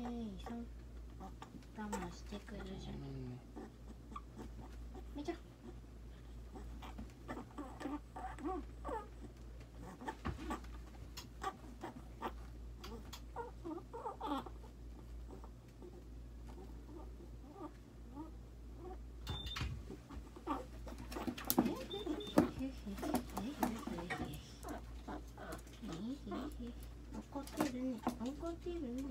いさん、我慢してくるじゃん。みーちゃん。怒ってるね。怒ってるね。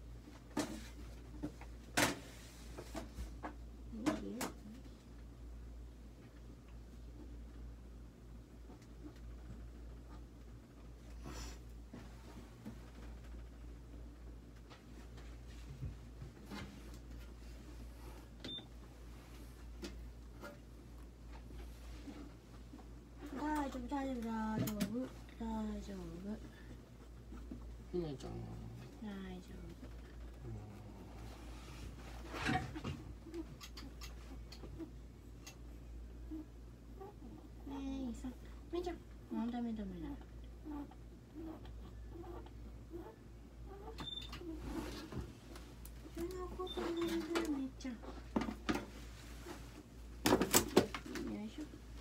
大丈夫、大丈夫、大丈夫、大丈夫。 ひなちゃん。 大丈夫。ねえさん、みーちゃん。ダメダメダメ。そんなことないよ、みーちゃん。よいしょ。